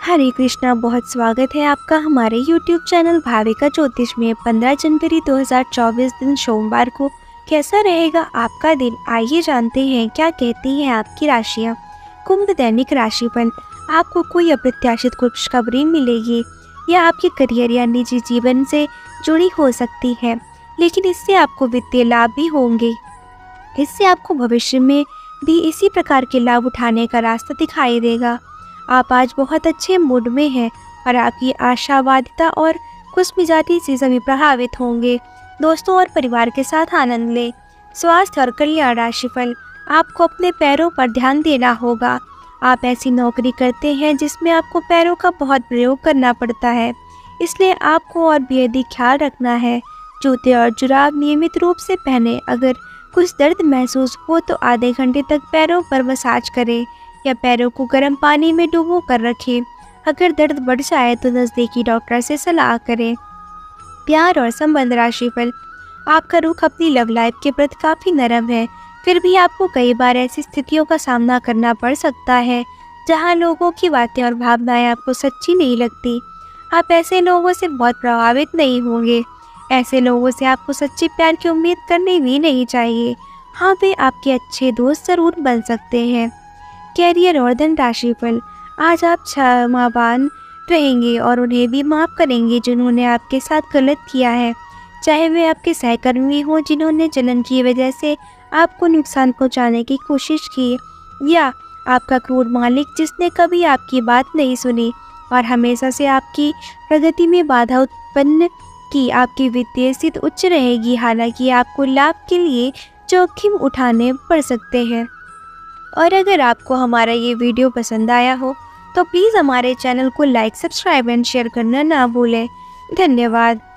हरे कृष्णा, बहुत स्वागत है आपका हमारे YouTube चैनल भाविका ज्योतिष में। 15 जनवरी 2024 दिन सोमवार को कैसा रहेगा आपका दिन, आइए जानते हैं क्या कहती हैं आपकी राशियाँ। कुंभ, दैनिक राशिफल। आपको कोई अप्रत्याशित खुशखबरी मिलेगी या आपके करियर या निजी जीवन से जुड़ी हो सकती है, लेकिन इससे आपको वित्तीय लाभ भी होंगे। इससे आपको भविष्य में भी इसी प्रकार के लाभ उठाने का रास्ता दिखाई देगा। आप आज बहुत अच्छे मूड में हैं और आपकी आशावादिता और खुशमिजाजी से सभी प्रभावित होंगे। दोस्तों और परिवार के साथ आनंद लें। स्वास्थ्य और कल्याण राशिफल। आपको अपने पैरों पर ध्यान देना होगा। आप ऐसी नौकरी करते हैं जिसमें आपको पैरों का बहुत प्रयोग करना पड़ता है, इसलिए आपको और भी अधिक ख्याल रखना है। जूते और जुराब नियमित रूप से पहने। अगर कुछ दर्द महसूस हो तो आधे घंटे तक पैरों पर मसाज करें या पैरों को गर्म पानी में डुबो कर रखें। अगर दर्द बढ़ जाए तो नज़दीकी डॉक्टर से सलाह करें। प्यार और संबंध राशिफल। आपका रुख अपनी लव लाइफ के प्रति काफ़ी नरम है, फिर भी आपको कई बार ऐसी स्थितियों का सामना करना पड़ सकता है जहां लोगों की बातें और भावनाएं आपको सच्ची नहीं लगती। आप ऐसे लोगों से बहुत प्रभावित नहीं होंगे। ऐसे लोगों से आपको सच्चे प्यार की उम्मीद करनी भी नहीं चाहिए। हाँ, वे आपके अच्छे दोस्त ज़रूर बन सकते हैं। कैरियर और धन राशिफल। आज आप क्षमावान रहेंगे और उन्हें भी माफ़ करेंगे जिन्होंने आपके साथ गलत किया है, चाहे वे आपके सहकर्मी हों जिन्होंने जलन की वजह से आपको नुकसान पहुंचाने की कोशिश की, या आपका क्रूर मालिक जिसने कभी आपकी बात नहीं सुनी और हमेशा से आपकी प्रगति में बाधा उत्पन्न की। आपकी वित्तीय स्थिति उच्च रहेगी, हालांकि आपको लाभ के लिए जोखिम उठाने पड़ सकते हैं। और अगर आपको हमारा ये वीडियो पसंद आया हो तो प्लीज़ हमारे चैनल को लाइक, सब्सक्राइब एंड शेयर करना ना भूलें। धन्यवाद।